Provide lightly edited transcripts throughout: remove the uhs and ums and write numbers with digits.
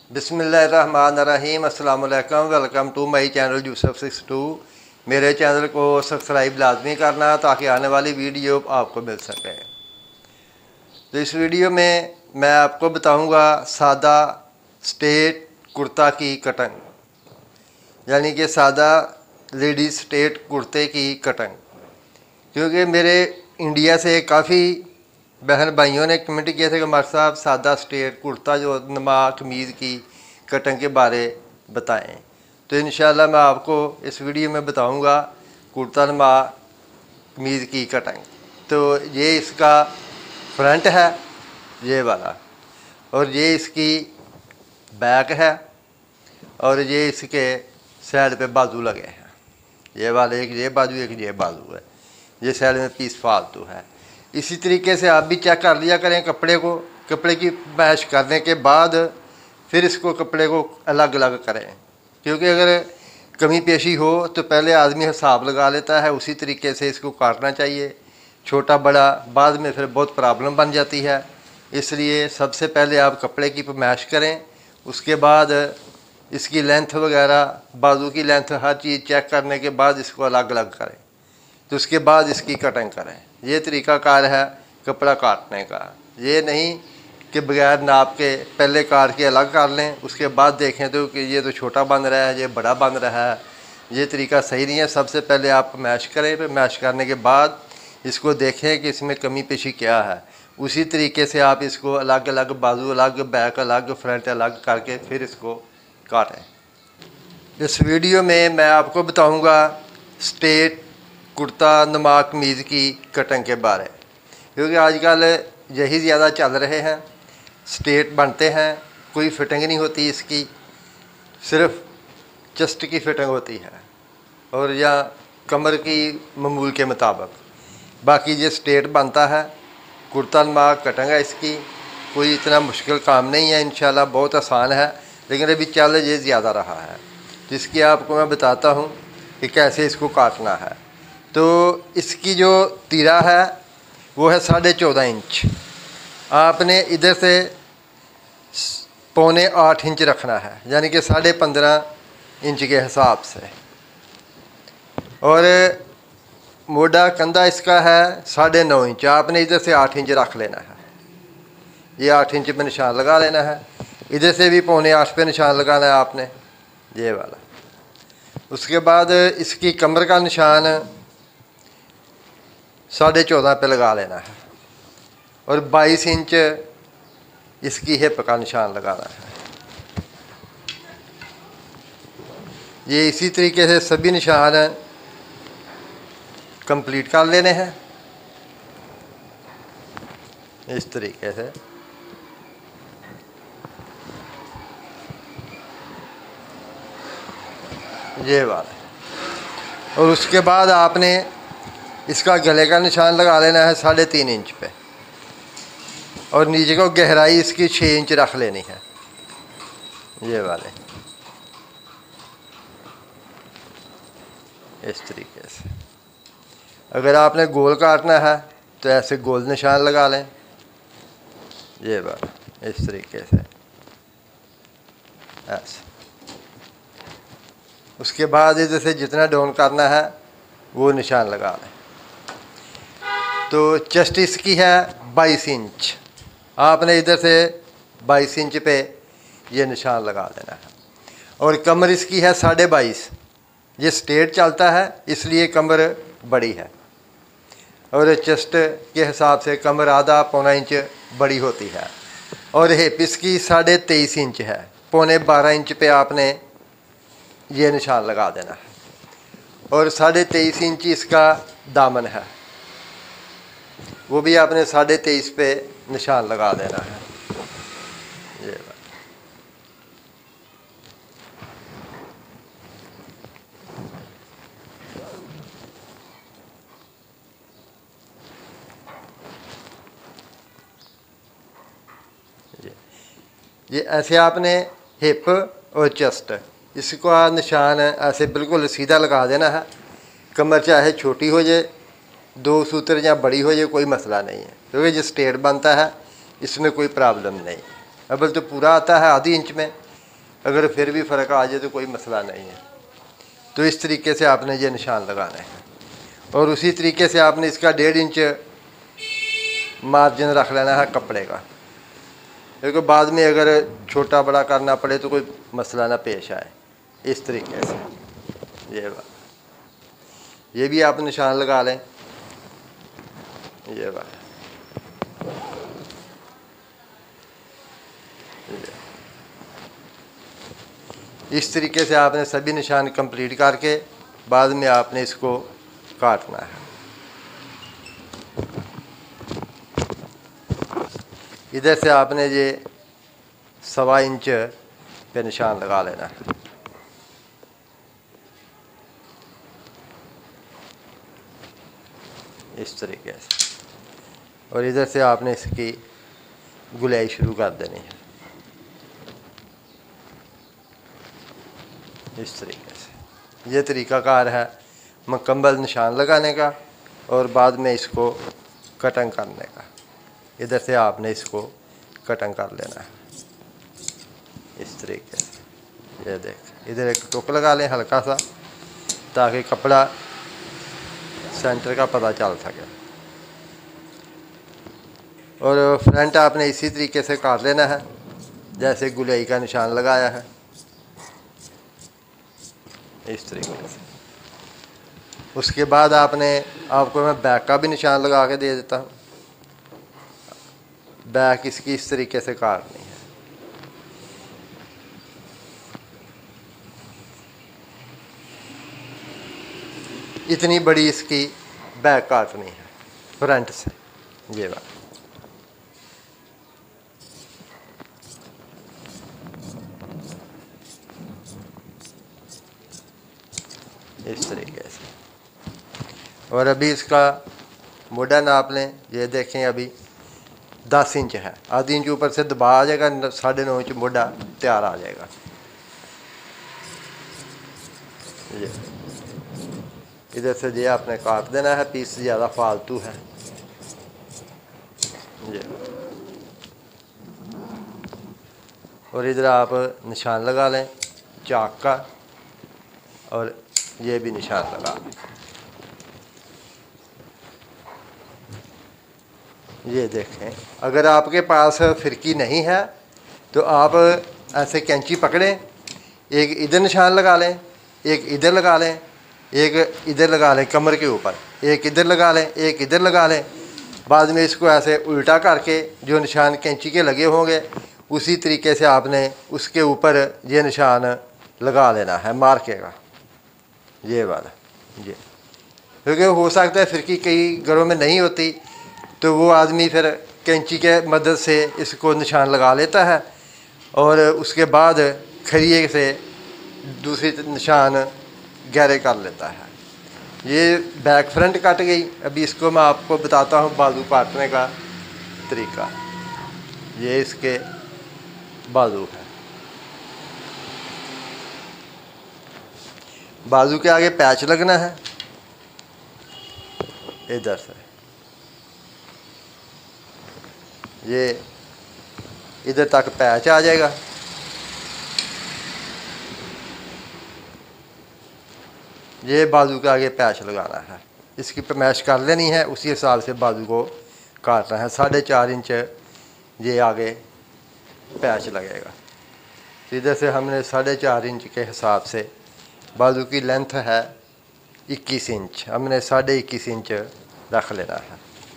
बिस्मिल्लाहिर्रहमानिर्रहीम। अस्सलाम वालेकुम। वेलकम टू माई चैनल यूसुफ62। मेरे चैनल को सब्सक्राइब लाजमी करना ताकि आने वाली वीडियो आपको मिल सके। तो इस वीडियो में मैं आपको बताऊंगा सादा स्ट्रेट कुर्ता की कटिंग, यानी कि सादा लेडीज स्ट्रेट कुर्ते की कटिंग। क्योंकि मेरे इंडिया से काफ़ी बहन भाइयों ने कमेंट किए थे कि हमारे साहब सादा स्ट्रेट कुर्ता जो नमा कमीज़ की कटिंग के बारे बताएं। तो इंशाल्लाह मैं आपको इस वीडियो में बताऊंगा कुर्ता नमा कमीज़ की कटिंग। तो ये इसका फ्रंट है, ये वाला, और ये इसकी बैक है, और ये इसके साइड पे बाजू लगे हैं। ये वाले एक ये बाजू, एक ये बाजू है। ये साइड में पीस फालतू है। इसी तरीके से आप भी चेक कर लिया करें कपड़े को। कपड़े की मैश करने के बाद फिर इसको कपड़े को अलग अलग करें, क्योंकि अगर कमी पेशी हो तो पहले आदमी हिसाब लगा लेता है, उसी तरीके से इसको काटना चाहिए। छोटा बड़ा बाद में फिर बहुत प्रॉब्लम बन जाती है। इसलिए सबसे पहले आप कपड़े की मैश करें, उसके बाद इसकी लेंथ वगैरह, बाजू की लेंथ, हर चीज़ चेक करने के बाद इसको अलग अलग करें। तो उसके बाद इसकी कटिंग करें। ये तरीक़ाकार है कपड़ा काटने का। ये नहीं कि बगैर नाप के पहले काट के अलग कर लें, उसके बाद देखें तो कि ये तो छोटा बन रहा है, ये बड़ा बन रहा है। ये तरीका सही नहीं है। सबसे पहले आप मैश करें, फिर मैश करने के बाद इसको देखें कि इसमें कमी पेशी क्या है। उसी तरीके से आप इसको अलग अलग, बाजू अलग, बैक अलग, फ्रंट अलग करके फिर इसको काटें। इस वीडियो में मैं आपको बताऊँगा स्ट्रेट कुर्ता नुमा कमीज़ की कटिंग के बारे, क्योंकि आजकल यही ज़्यादा चल रहे हैं। स्ट्रेट बनते हैं, कोई फिटिंग नहीं होती इसकी, सिर्फ चेस्ट की फिटिंग होती है और या कमर की मामूल के मुताबिक। बाकी ये स्ट्रेट बनता है। कुर्ता नुमा कटिंग है इसकी। कोई इतना मुश्किल काम नहीं है, इंशाल्लाह बहुत आसान है, लेकिन अभी चल ये ज़्यादा रहा है, जिसकी आपको मैं बताता हूँ कि कैसे इसको काटना है। तो इसकी जो तीरा है वो है 14.5 इंच। आपने इधर से 7.25 इंच रखना है, यानी कि 15.5 इंच के हिसाब से। और मोटा कंधा इसका है 9.5 इंच। आपने इधर से 8 इंच रख लेना है। ये 8 इंच पे निशान लगा लेना है। इधर से भी 7.25 पे निशान लगाना है आपने, ये वाला। उसके बाद इसकी कमर का निशान 14.5 पे लगा लेना है, और 22 इंच इसकी हिप का निशान लगाना है। ये इसी तरीके से सभी निशान कंप्लीट कर लेने हैं, इस तरीके से। ये वाला। और उसके बाद आपने इसका गले का निशान लगा लेना है 3.5 इंच पे, और नीचे को गहराई इसकी 6 इंच रख लेनी है, ये वाले, इस तरीके से। अगर आपने गोल काटना है तो ऐसे गोल निशान लगा लें, ये वाला, इस तरीके से ऐसे। उसके बाद इधर से जितना डाउन करना है वो निशान लगा लें। तो चेस्ट इसकी है 22 इंच। आपने इधर से 22 इंच पे ये निशान लगा देना है। और कमर इसकी है 22.5। ये स्ट्रेट चलता है इसलिए कमर बड़ी है, और चेस्ट के हिसाब से कमर आधा 1.25 इंच बड़ी होती है। और हिप इसकी 23.5 इंच है। 12.25 इंच पे आपने ये निशान लगा देना है। और 23.5 इंच इसका दामन है, वो भी आपने 23.5 पे निशान लगा देना है, ये ये ऐसे आपने हिप और चेस्ट, इसको निशान ऐसे बिल्कुल सीधा लगा देना है। कमर चाहे छोटी हो जाए, 2 सूत्र या बड़ी हो जाए, कोई मसला नहीं है, क्योंकि ये स्ट्रेट बनता है, इसमें कोई प्रॉब्लम नहीं। अबल तो पूरा आता है आधी इंच में, अगर फिर भी फ़र्क आ जाए तो कोई मसला नहीं है। तो इस तरीके से आपने ये निशान लगाना है और उसी तरीके से आपने इसका 1.5 इंच मार्जिन रख लेना है कपड़े का, क्योंकि बाद में अगर छोटा बड़ा करना पड़े तो कोई मसला ना पेश आए। इस तरीके से ये भी आप निशान लगा लें। ये बात इस तरीके से आपने सभी निशान कंप्लीट करके बाद में आपने इसको काटना है। इधर से आपने ये 1.25 इंच पे निशान लगा लेना है। इस तरीके से और इधर से आपने इसकी गुलाई शुरू कर देनी है। इस तरीके से ये तरीक़ाकार है मुकम्मल निशान लगाने का और बाद में इसको कटिंग करने का। इधर से आपने इसको कटिंग कर लेना है इस तरीके से। ये देख, इधर एक टुक लगा लें हल्का सा ताकि कपड़ा सेंटर का पता चल सके। और फ्रंट आपने इसी तरीके से काट लेना है जैसे गुलाई का निशान लगाया है। इस तरीके से उसके बाद आपको मैं बैक का भी निशान लगा के दे देता हूँ। बैक इसकी इस तरीके से काटनी है। इतनी बड़ी इसकी बैक काटनी है फ्रंट से। ये बात इस तरीके से। और अभी इसका मोटा नाप लें। ये देखें अभी 10 इंच है, आधी इंच ऊपर से दबा आ जाएगा, 9.5 इंच मोटा तैयार आ जाएगा। ये इधर से ये आपने काट देना है, पीस ज़्यादा फालतू है। ये और इधर आप निशान लगा लें चाक का और ये भी निशान लगा लें। ये देखें, अगर आपके पास फिरकी नहीं है तो आप ऐसे कैंची पकड़ें, एक इधर निशान लगा लें, एक इधर लगा लें, एक इधर लगा लें कमर के ऊपर, एक इधर लगा लें, एक इधर लगा लें। बाद में इसको ऐसे उल्टा करके जो निशान कैंची के लगे होंगे उसी तरीके से आपने उसके ऊपर ये निशान लगा लेना है मार्के का। ये वाला ये, क्योंकि हो सकता है फिरकी कई घरों में नहीं होती तो वो आदमी फिर कैंची के मदद से इसको निशान लगा लेता है और उसके बाद खरिए से दूसरी निशान गहरे कर लेता है। ये बैक फ्रंट कट गई। अभी इसको मैं आपको बताता हूँ बाजू काटने का तरीका। ये इसके बाजू है। बाजू के आगे पैच लगना है इधर से। ये इधर तक पैच आ जाएगा। ये बाजू के आगे पैच लगाना है, इसकी पैमाइश कर लेनी है, उसी हिसाब से बाजू को काटना है। 4.5 इंच ये आगे पैच लगेगा। इधर से हमने 4.5 इंच के हिसाब से बाजू की लेंथ है 21 इंच, हमने 21.5 इंच रख लेना है।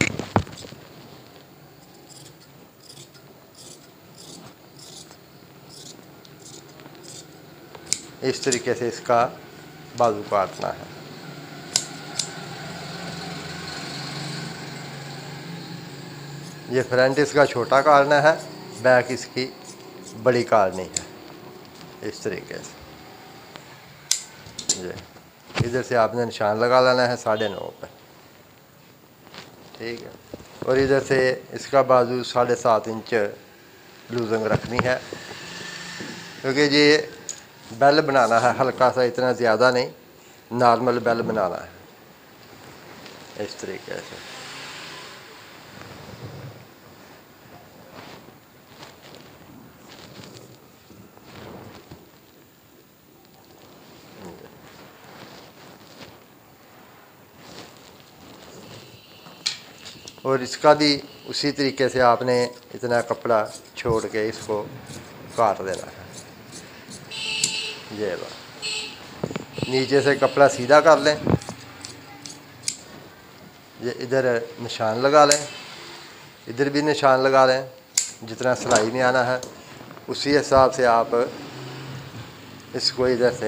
इस तरीके से इसका बाजू काटना है। ये फ्रंट इसका छोटा काटना है, बैक इसकी बड़ी काटनी है। इस तरीके से ये इधर से आपने निशान लगा लेना है 9.5 पे, ठीक है। और इधर से इसका बाजू 7.5 इंच लूजिंग रखनी है, क्योंकि ये बेल बनाना है हल्का सा, इतना ज़्यादा नहीं, नॉर्मल बेल बनाना है इस तरीके से। और इसका भी उसी तरीके से आपने इतना कपड़ा छोड़ के इसको काट देना है। ये बात, नीचे से कपड़ा सीधा कर लें, ये इधर निशान लगा लें, इधर भी निशान लगा लें, जितना सिलाई में आना है उसी हिसाब से आप इसको इधर से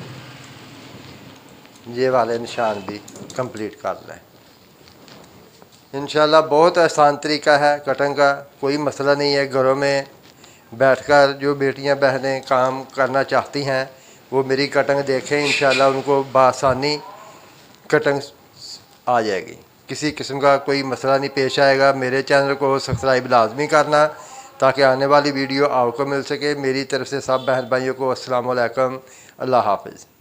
ये वाले निशान भी कंप्लीट कर लें। इंशाल्लाह बहुत आसान तरीका है कटिंग का, कोई मसला नहीं है। घरों में बैठकर जो बेटियां बहनें काम करना चाहती हैं वो मेरी कटिंग देखें, इंशाल्लाह उनको बआसानी कटिंग आ जाएगी, किसी किस्म का कोई मसला नहीं पेश आएगा। मेरे चैनल को सब्सक्राइब लाजमी करना ताकि आने वाली वीडियो आपको मिल सके। मेरी तरफ से सब बहन भाइयों को अस्सलाम वालेकुम, अल्लाह हाफ़िज़।